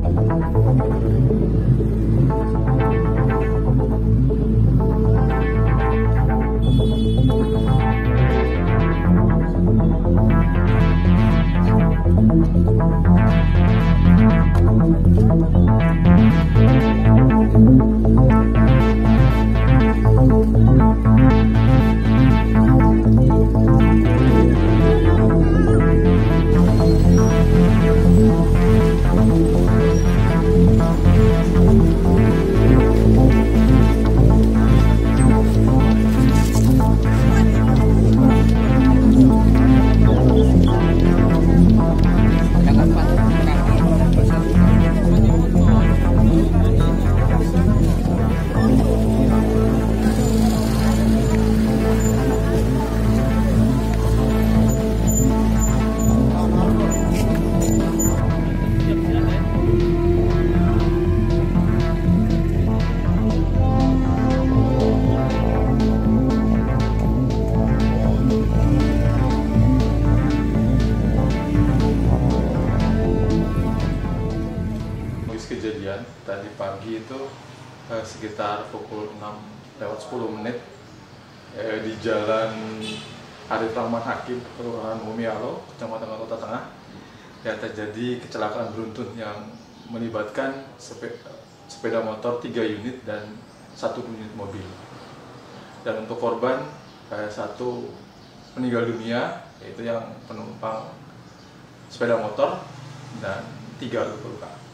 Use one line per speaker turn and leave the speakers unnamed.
Kejadian tadi pagi itu sekitar pukul 6:10 di Jalan Arif Rahman Hakim, Kelurahan Bumialo, Kecamatan Kota Tengah, yang terjadi kecelakaan beruntun yang melibatkan sepeda motor 3 unit dan 1 unit mobil. Dan untuk korban 1 meninggal dunia, yaitu yang penumpang sepeda motor, dan 3 luka.